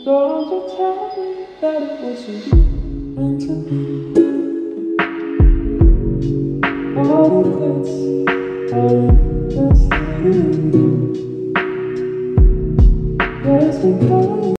Don't you tell me that it wasn't meant to be. All of this, all of this, yes, because